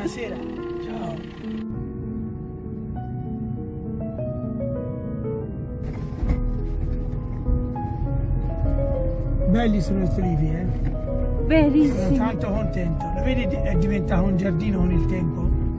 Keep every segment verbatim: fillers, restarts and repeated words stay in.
buonasera. Ciao. Belli sono questi olivi, eh? Verissimo. Sono tanto contento. Lo vedi, è diventato un giardino con il tempo?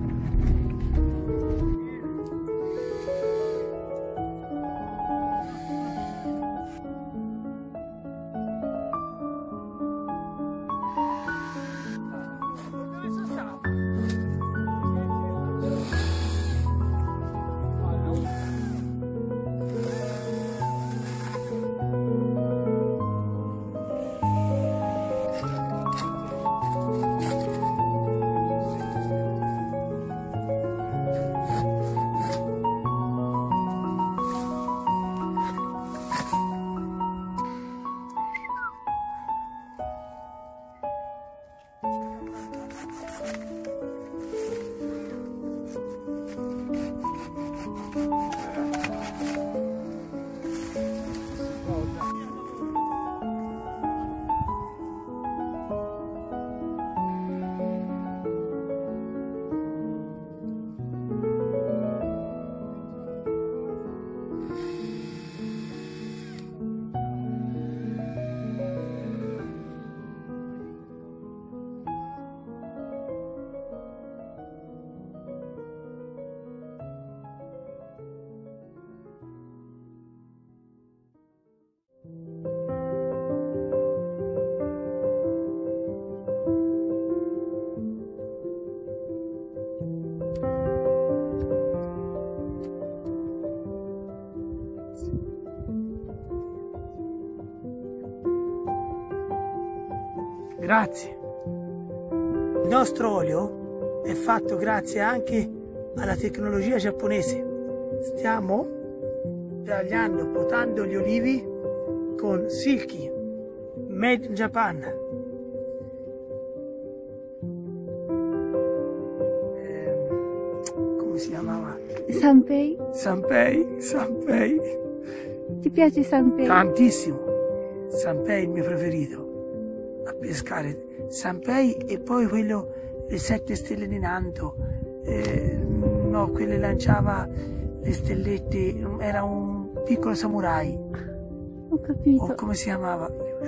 Grazie. Il nostro olio è fatto grazie anche alla tecnologia giapponese. Stiamo tagliando, potando gli olivi con Silky, made in Japan. Eh, come si chiamava? Sanpei? Sanpei, Sanpei. Ti piace Sanpei? Tantissimo. Sanpei è il mio preferito. A pescare Sanpei e poi quello le sette stelle di Nanto, eh, no, quelle lanciava le stellette, era un piccolo samurai. Ho capito. O come si chiamava?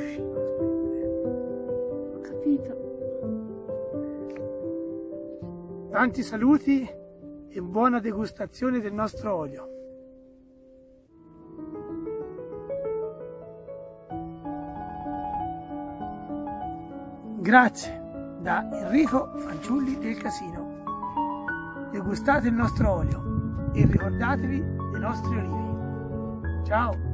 Ho capito. Tanti saluti e buona degustazione del nostro olio. Grazie da Enrico Fanciulli del Casino. Degustate il nostro olio e ricordatevi dei nostri olivi. Ciao!